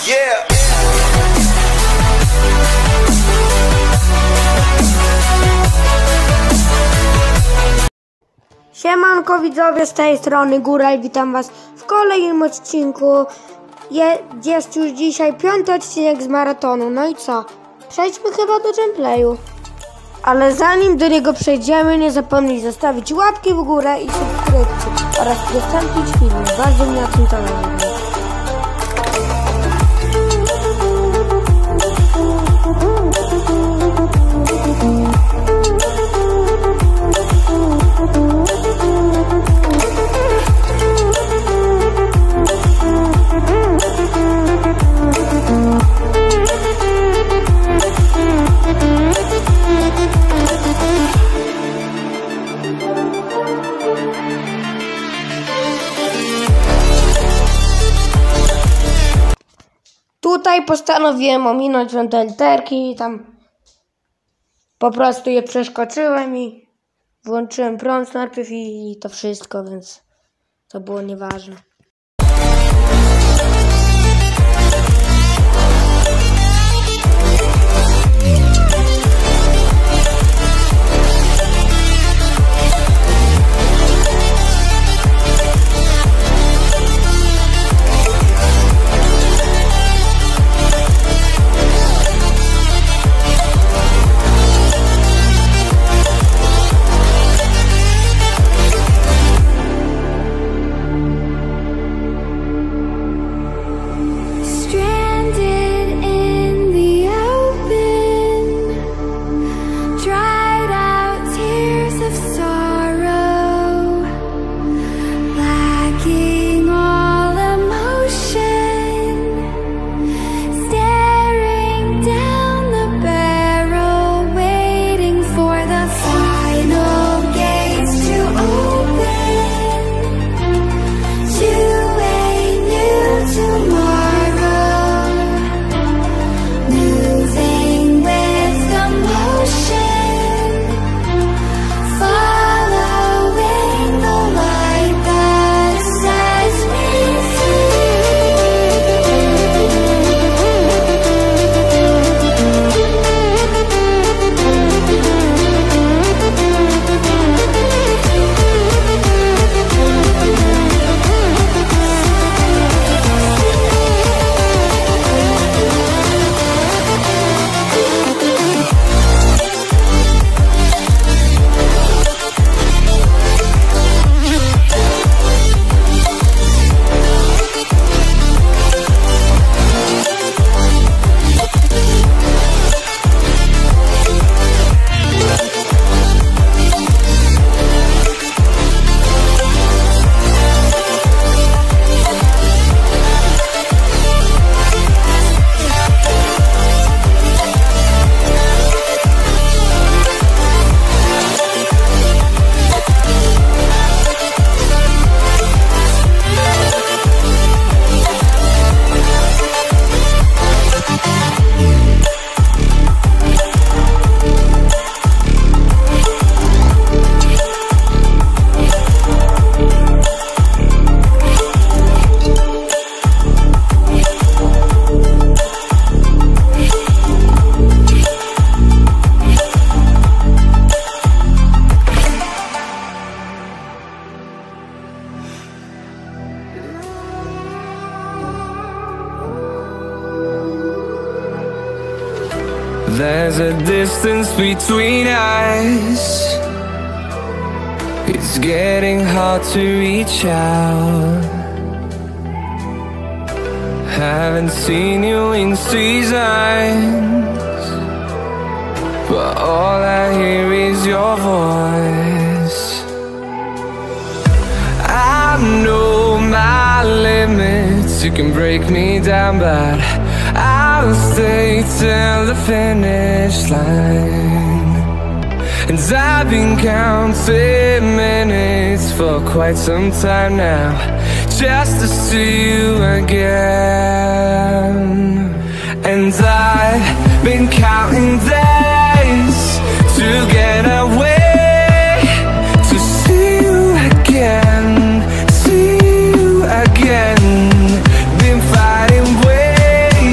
Yeah. Siemanko widzowie, z tej strony Góral, witam was w kolejnym odcinku. Jest już dzisiaj 5. odcinek z maratonu, no i co? Przejdźmy chyba do gameplayu. Ale zanim do niego przejdziemy, nie zapomnij zostawić łapki w górę i subskrypcji oraz udostępnić film, bardzo mnie na tym zależy. Tutaj postanowiłem ominąć te literki, tam po prostu je przeskoczyłem i włączyłem prąd najpierw i to wszystko, więc to było nieważne. There's a distance between us. It's getting hard to reach out. Haven't seen you in seasons, but all I hear is your voice. I know my limits, you can break me down, but I'll stay till the finish line. And I've been counting minutes for quite some time now, just to see you again. And I've been counting days to get away, to see you again, see you again. Been fighting ways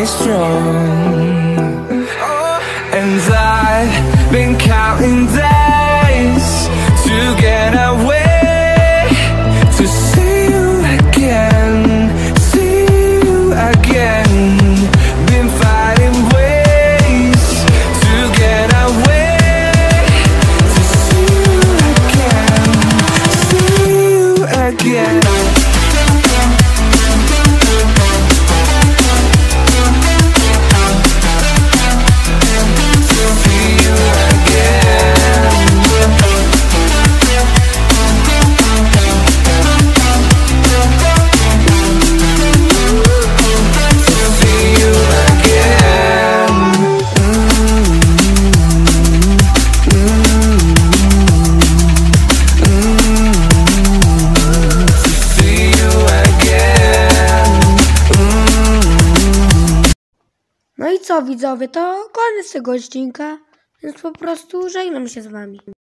strong. And I've been counting days to get away, to see you again, see you again. Been fighting ways to get away, to see you again. No i co widzowie, to koniec tego odcinka, więc po prostu żegnam się z wami.